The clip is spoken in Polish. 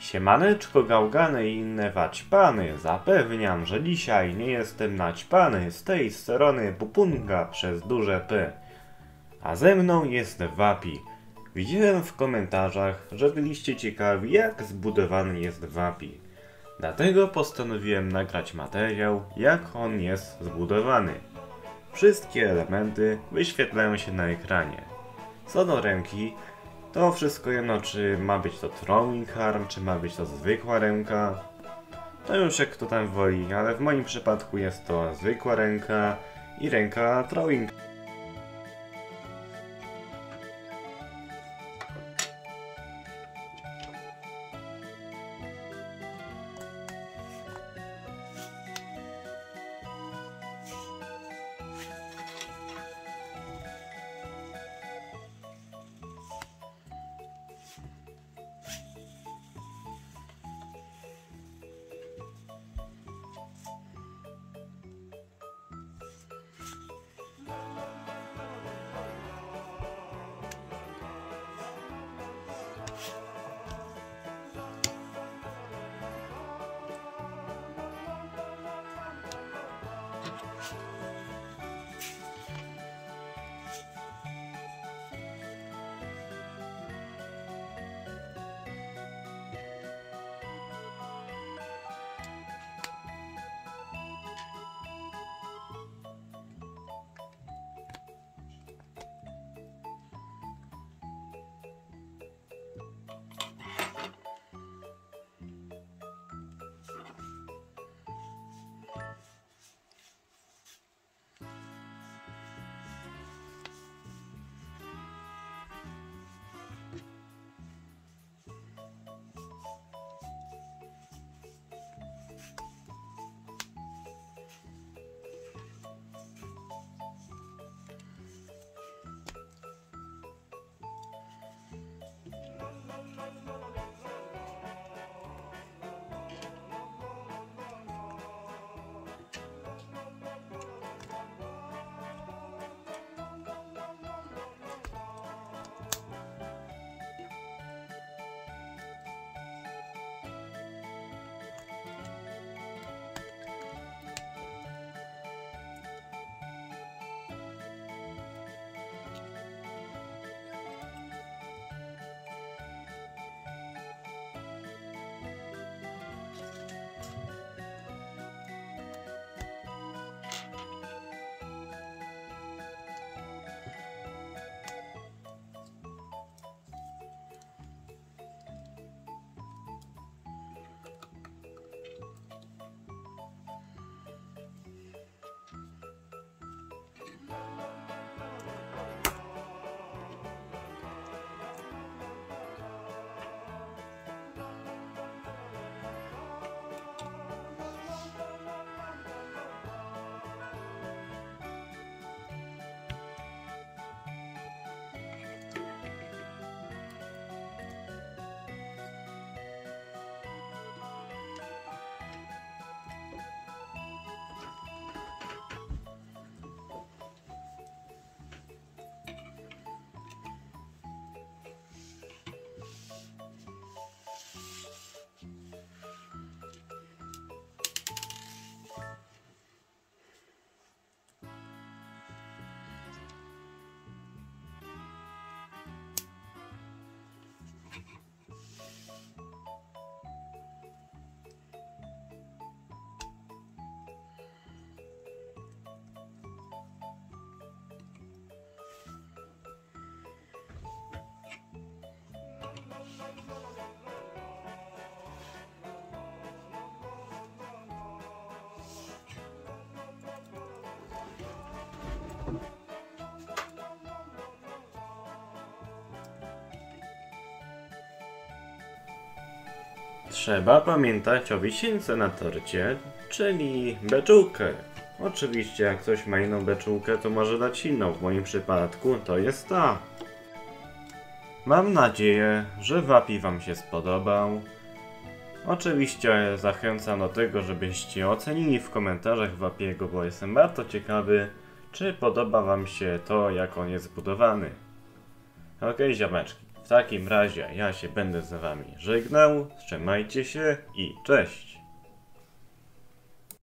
Siemaneczko gałgany i inne waćpany, zapewniam, że dzisiaj nie jestem naćpany, z tej strony Pupunga przez duże P. A ze mną jest Wapi. Widziałem w komentarzach, że byliście ciekawi, jak zbudowany jest Wapi. Dlatego postanowiłem nagrać materiał, jak on jest zbudowany. Wszystkie elementy wyświetlają się na ekranie. Co do ręki, to wszystko jedno, czy ma być to throwing arm, czy ma być to zwykła ręka. To już jak kto tam woli, ale w moim przypadku jest to zwykła ręka i ręka throwing. Trzeba pamiętać o wisience na torcie, czyli beczułkę. Oczywiście jak ktoś ma inną beczułkę, to może dać inną. W moim przypadku to jest ta. Mam nadzieję, że Wapi wam się spodobał. Oczywiście zachęcam do tego, żebyście ocenili w komentarzach Wapiego, bo jestem bardzo ciekawy, czy podoba wam się to, jak on jest zbudowany. Okej, ziomeczki. W takim razie ja się będę z wami żegnał, trzymajcie się i cześć!